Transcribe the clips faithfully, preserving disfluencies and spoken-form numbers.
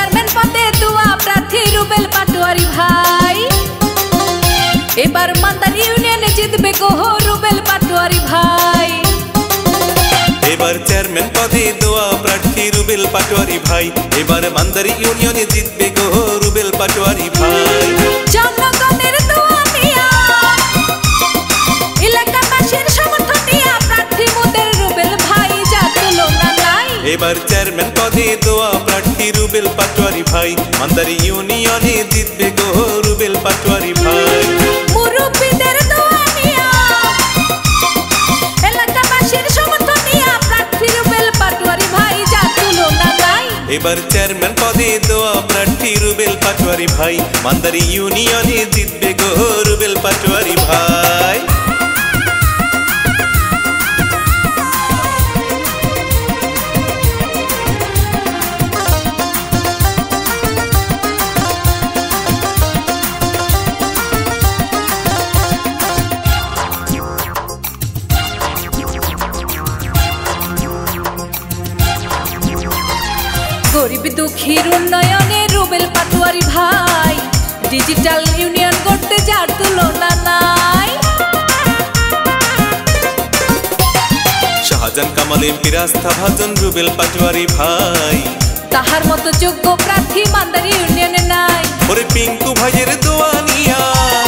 Chairman পদে দোয়া প্রার্থী রুবেল পাটোয়ারি ভাই। এবার মান্দার ইউনিয়নে জিতবে গো রুবেল পাটোয়ারি ভাই। এবার চেয়ারম্যান পদে দোয়া প্রার্থী রুবেল পাটোয়ারি ভাই। এবার মান্দার ইউনিয়নে জিতবে গো রুবেল পাটোয়ারি ভাই। জনগণের দোয়া নিয়া এলাকাবাসীর সমর্থন নিয়া প্রার্থী মোদের রুবেল ভাই, যা তুলনা নাই। এবার চেয়ারম্যান পদে দোয়া প্রার্থী রুবেল পাটোয়ারি ভাই। মান্দার ইউনিয়নে জিতবে গো রুবেল পাটোয়ারি ভাই। মুরব্বীদের দোয়া নিয়া এলাকাবাসীর সমর্থন নিয়া প্রার্থী রুবেল পাটোয়ারি ভাই, যা তুলনা নাই। এবার চেয়ারম্যান পদে দোয়া প্রার্থী রুবেল পাটোয়ারি ভাই। মান্দার ইউনিয়নে জিতবে গো রুবেল পাটোয়ারি ভাই। গরিব দুঃখীর উন্নয়নে রুবেল পাটোয়ারি ভাই। ডিজিটাল ইউনিয়ন করতে যার তুলনা নাই। শাহজাহান কামাল এমপির আস্থা ভাজন রুবেল পাটোয়ারি ভাই। তাহার মতো যোগ্য প্রার্থী মান্দার ইউনিয়নে নাই। ওরে পিঙ্কু ভাইয়ের দোয়া নিয়া,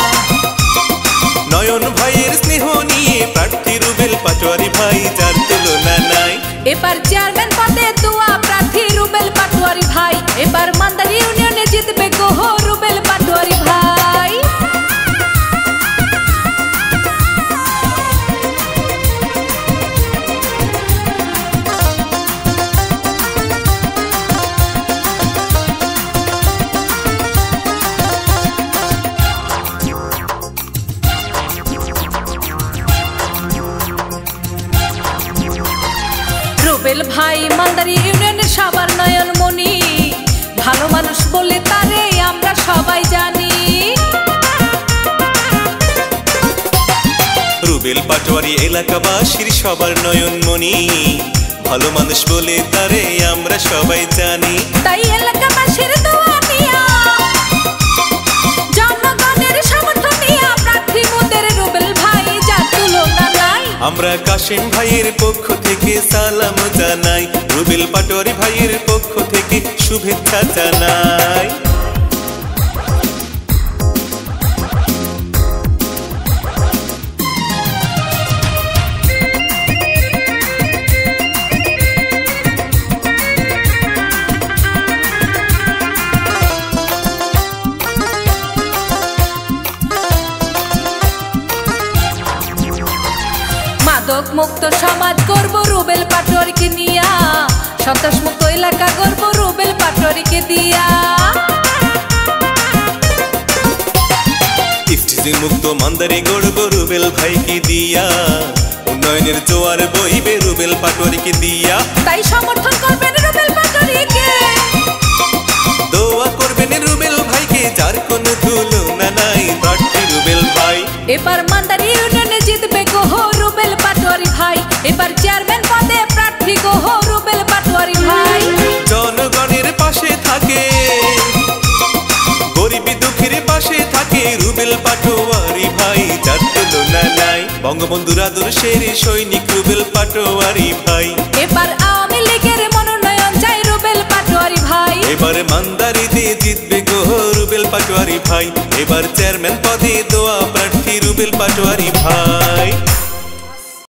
নয়ন ভাইয়ের স্নেহ নিয়ে প্রার্থী রুবেল পাটোয়ারি ভাই, যার তুলনা নাই। এবার চেয়ারম্যান পদে দোয়া প্রার্থী রুবেল পাটোয়ারি ভাই। এবার মান্দার ইউনিয়নে জিতবে গো রুবেল পাটোয়ারি ভাই। রুবেল ভাই মান্দার ইউনিয়নের সবার নয়ন মনি, ভালো মানুষ বলে তারে আমরা সবাই জানি। রুবেল পাটোয়ারি এলাকাবাসীর সবার নয়ন মনি, ভালো মানুষ বলে তারে আমরা সবাই জানি। তাই এলাকাবাসীর দোয়া নিয়া জনগণের সমর্থন নিয়া প্রার্থী মোদের রুবেল ভাই, যা তুলনা নাই। আমরা কাশেম ভাইয়ের পক্ষ থেকে সালাম জানাই, রুবেল পাটোয়ারি ভাইয়ের পক্ষ থেকে শুভেচ্ছা জানাই। মাদক মুক্ত সমাজ করব রুবেল পাটোয়ারিকে নিয়া, সন্ত্রাস মুক্ত এলাকা করব রুবেল পাটোয়ারিকে দিয়া। ইফটিজি মুক্ত মান্দারে গড়ব রুবেল ভাইকে দিয়া, উন্নয়নের জোয়ার বইবে রুবেল পাটোয়ারিকে দিয়া। তাই সমর্থন করবেন রুবেল পাটোয়ারিকে, দোয়া করবেন রুবেল ভাইকে, যার কোনো তুলনা নাই প্রার্থী রুবেল ভাই। এবার মান্দার ইউনিয়নে জিতবে গো রুবেল পাটোয়ারি ভাই। এবার চেয়ারম্যান পদে প্রার্থী গো রুবেল পাটোয়ারি ভাই। জনগণের পাশে থাকে, গরিব দুঃখীর পাশে থাকে রুবেল পাটোয়ারি ভাই, যার তুলনা নাই। বঙ্গবন্ধুর আদর্শের সৈনিক রুবেল পাটোয়ারি ভাই। এবার আওয়ামী লীগের মনোনয়ন চাই রুবেল পাটোয়ারি ভাই। এবার মান্দারিতে জিতবে গো রুবেল পাটোয়ারি ভাই। এবার চেয়ারম্যান পদে দোয়া প্রার্থী রুবেল পাটোয়ারি ভাই।